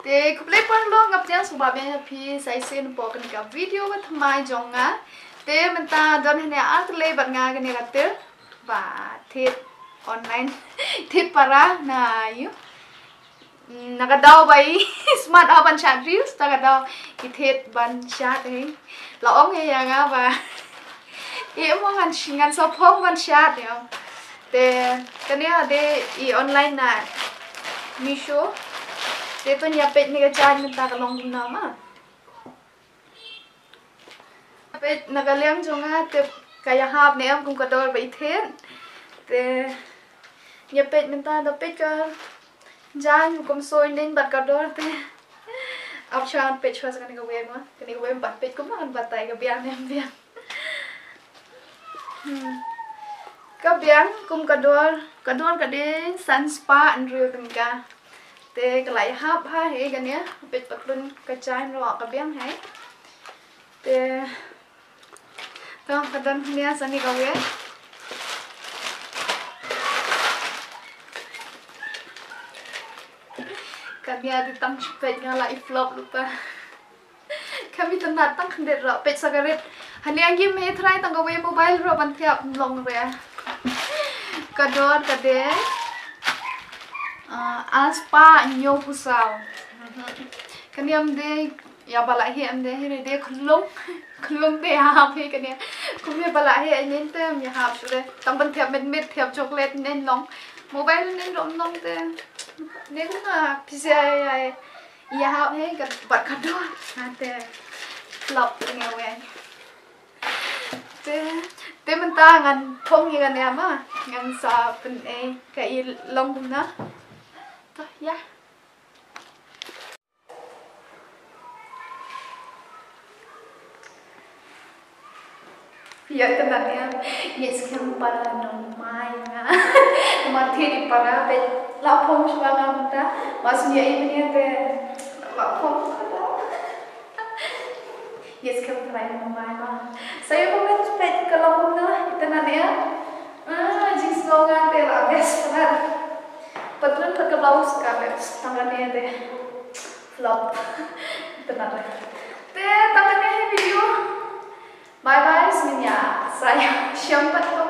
Thì cũng lấy quan luôn gặp nhau số bảo bên phía sai xin bỏ cái video với tham mai trong á. Thì mình ta đơn hình này lấy bạn nga cái này là tết và thiệt online thiệt para na you nakadaw bay smart ban chat reels nakadaw cái thiệt ban chat ấy là ông hay nga và em mau ngan shop home ban chat nhá. Thì cái này là để online na Misho. Dito niya pet ni kachan ng takalong nama. Pet nagaliang jonga te kaya hap ne am kung kador ba ithen. Te niya pet minta da pet ka jan kum soy nin bat kador te. Ap chan pet chwas ka ni gawe ma. Kani gawe bat pet kum man batay ka biang nem biang. Ka biang kum kador ka de sun spa and real tengka. Te cái hấp ha hay cái nya bịch bật lên cái chai nó cái biếng hay te tao cái đơn nya sani kau ya kami ada tang cepet ngalai flop lupa kami tenat tang kendet rak pet sagaret hani anggi me try tang kau mobile ro ban tiap long re kador kade aspa nyo pusau kan yam de ya bala hi am de hi de khulung de ha phe kan ya kum me bala hi nen tem ya ha sure tam ban thiap met thiap chocolate nen long mobile nen rom long te ne cũng là pizza ya ha he kan bat ka do ha te flop nghe we te mình ta ngan thong hi kan ya ma ngan sa pen e kai long kum na thôi ya ya teman-teman yes kan para normal nga mati di para pe la phong suka ngamta masnya ini pe la phong yes kan para normal ma saya komen pe kalau na teman-teman jeans longan pe la best para Patron terkebaus sekali tangannya deh flop tenang deh tangannya video bye bye semuanya saya siapa